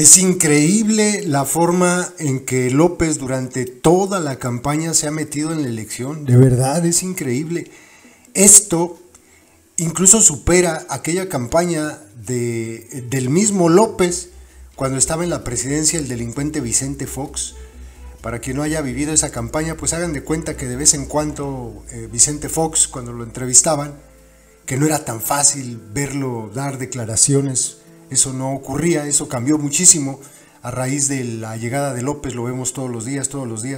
Es increíble la forma en que López durante toda la campaña se ha metido en la elección. De verdad, es increíble. Esto incluso supera aquella campaña del mismo López cuando estaba en la presidencia el delincuente Vicente Fox. Para quien no haya vivido esa campaña, pues hagan de cuenta que de vez en cuando Vicente Fox, cuando lo entrevistaban, que no era tan fácil verlo dar declaraciones. Eso no ocurría, eso cambió muchísimo a raíz de la llegada de López, lo vemos todos los días.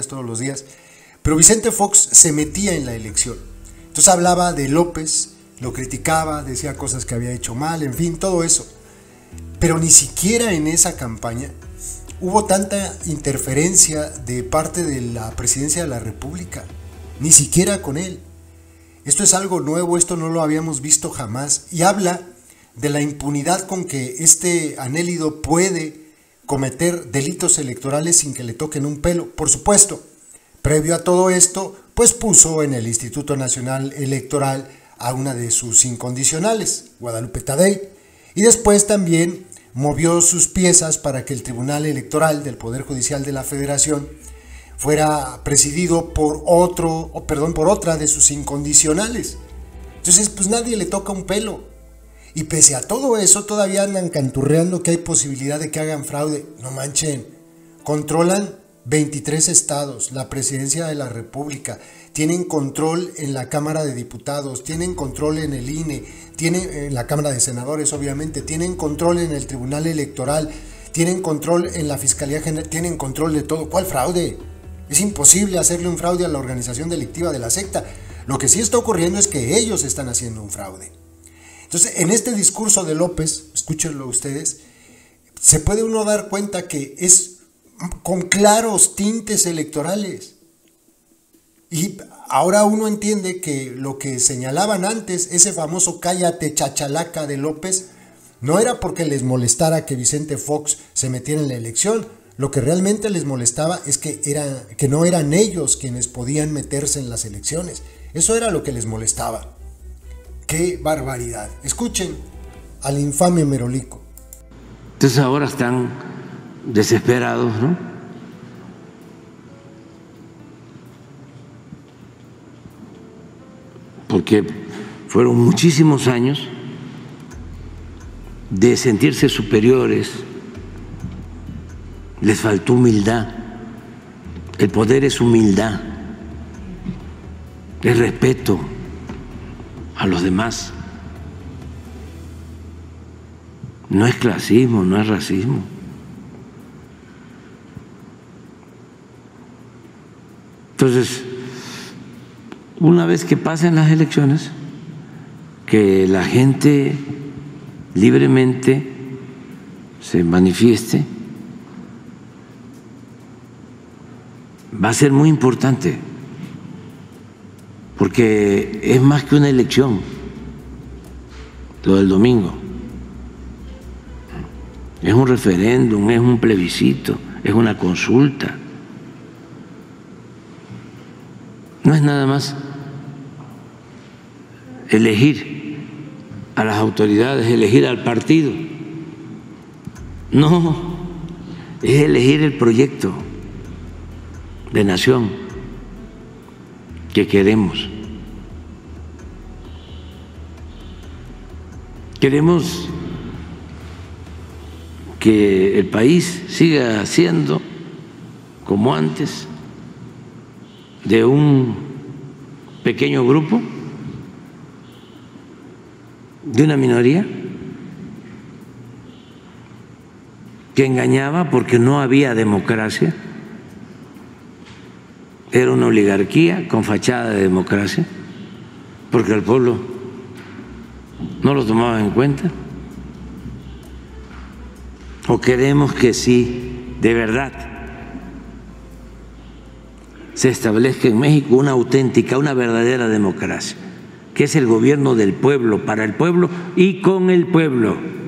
Pero Vicente Fox se metía en la elección. Entonces hablaba de López, lo criticaba, decía cosas que había hecho mal, en fin, todo eso. Pero ni siquiera en esa campaña hubo tanta interferencia de parte de la presidencia de la República, ni siquiera con él. Esto es algo nuevo, esto no lo habíamos visto jamás, y habla de la impunidad con que este anélido puede cometer delitos electorales sin que le toquen un pelo. Por supuesto, previo a todo esto, pues puso en el Instituto Nacional Electoral a una de sus incondicionales, Guadalupe Tadei, y después también movió sus piezas para que el Tribunal Electoral del Poder Judicial de la Federación fuera presidido por otra de sus incondicionales. Entonces, pues nadie le toca un pelo. Y pese a todo eso, todavía andan canturreando que hay posibilidad de que hagan fraude. No manchen, controlan 23 estados, la presidencia de la República, tienen control en la Cámara de Diputados, tienen control en el INE, tienen en la Cámara de Senadores, obviamente, tienen control en el Tribunal Electoral, tienen control en la Fiscalía General, tienen control de todo. ¿Cuál fraude? Es imposible hacerle un fraude a la organización delictiva de la secta. Lo que sí está ocurriendo es que ellos están haciendo un fraude. Entonces, en este discurso de López, escúchenlo ustedes, se puede uno dar cuenta que es con claros tintes electorales. Y ahora uno entiende que lo que señalaban antes, ese famoso cállate chachalaca de López, no era porque les molestara que Vicente Fox se metiera en la elección. Lo que realmente les molestaba es que no eran ellos quienes podían meterse en las elecciones. Eso era lo que les molestaba. ¡Qué barbaridad! Escuchen al infame Merolico. Entonces ahora están desesperados, ¿no? Porque fueron muchísimos años de sentirse superiores, les faltó humildad. El poder es humildad, es respeto a los demás. No es clasismo, no es racismo. Entonces, una vez que pasen las elecciones, que la gente libremente se manifieste, va a ser muy importante, porque es más que una elección, lo del domingo. Es un referéndum, es un plebiscito, es una consulta. No es nada más elegir a las autoridades, elegir al partido. No, es elegir el proyecto de nación que queremos. Queremos que el país siga siendo como antes, de un pequeño grupo, de una minoría que engañaba porque no había democracia. Era una oligarquía con fachada de democracia, porque el pueblo no lo tomaba en cuenta. ¿O queremos que sí, de verdad, se establezca en México una auténtica, una verdadera democracia, que es el gobierno del pueblo, para el pueblo y con el pueblo?